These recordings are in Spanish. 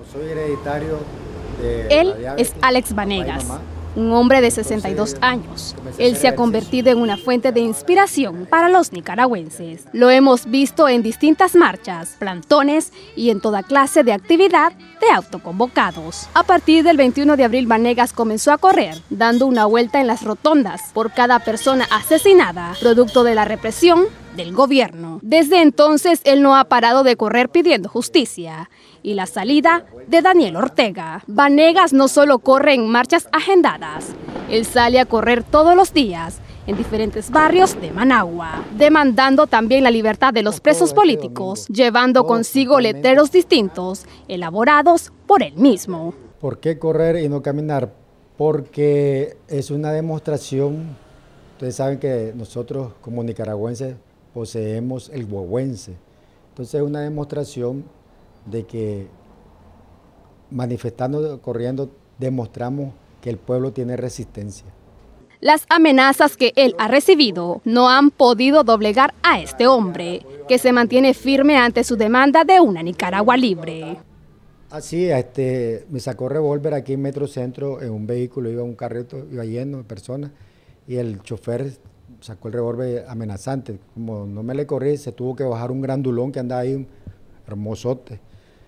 Soy hereditario de Él la diabetes, es Alex papá y Vanegas, mamá. un hombre de 62 años. Él se ha convertido en una fuente de inspiración para los nicaragüenses. Lo hemos visto en distintas marchas, plantones y en toda clase de actividad de autoconvocados. A partir del 21 de abril, Vanegas comenzó a correr, dando una vuelta en las rotondas por cada persona asesinada, producto de la represión del gobierno. Desde entonces, él no ha parado de correr pidiendo justicia y la salida de Daniel Ortega. Vanegas no solo corre en marchas agendadas, él sale a correr todos los días en diferentes barrios de Managua, demandando también la libertad de los presos políticos, llevando consigo letreros distintos, elaborados por él mismo. ¿Por qué correr y no caminar? Porque es una demostración. Ustedes saben que nosotros como nicaragüenses poseemos el huehuense. Entonces es una demostración de que manifestando, corriendo, demostramos que el pueblo tiene resistencia. Las amenazas que él ha recibido no han podido doblegar a este hombre, que se mantiene firme ante su demanda de una Nicaragua libre. Así, me sacó revólver aquí en Metrocentro en un vehículo, iba un carrito, iba lleno de personas, y el chofer sacó el revólver amenazante. Como no me le corrí, se tuvo que bajar un grandulón que andaba ahí, hermosote,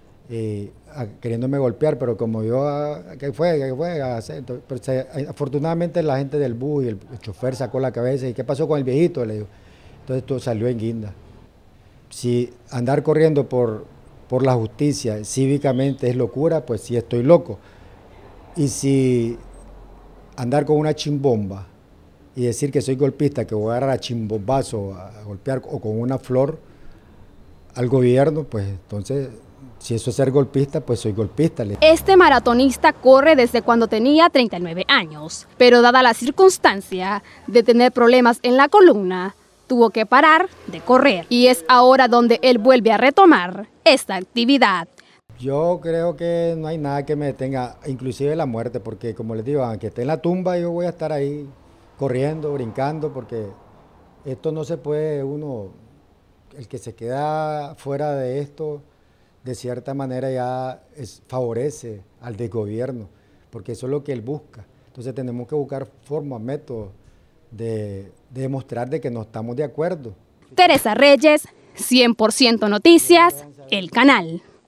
queriéndome golpear, pero como yo, ¿qué fue? Afortunadamente la gente del bus y el chofer sacó la cabeza. ¿Y qué pasó con el viejito? Le digo. Entonces todo salió en guinda. Si andar corriendo por la justicia cívicamente es locura, pues sí estoy loco. Y si andar con una chimbomba y decir que soy golpista, que voy a agarrar a chimbombazo a golpear, o con una flor al gobierno, pues entonces, si eso es ser golpista, pues soy golpista. Este maratonista corre desde cuando tenía 39 años, pero dada la circunstancia de tener problemas en la columna, tuvo que parar de correr. Y es ahora donde él vuelve a retomar esta actividad. Yo creo que no hay nada que me detenga, inclusive la muerte, porque como les digo, aunque esté en la tumba, yo voy a estar ahí corriendo, brincando, porque esto no se puede el que se queda fuera de esto, de cierta manera ya favorece al desgobierno, porque eso es lo que él busca. Entonces tenemos que buscar formas, métodos de demostrar de que no estamos de acuerdo. Teresa Reyes, 100% Noticias, El Canal.